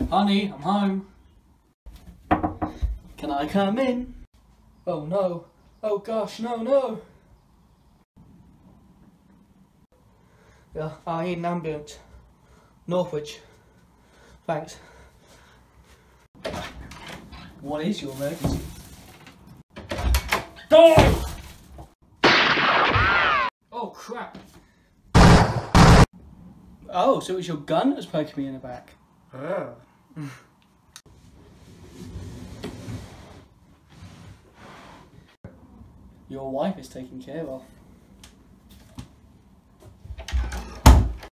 Honey, I'm home. Can I come in? Oh no. Oh gosh, no. Yeah, I need an ambulance. Northwich. Thanks. What is your emergency? Oh! Oh crap. Oh, so it was your gun that was poking me in the back. Oh. Your wife is taken care of.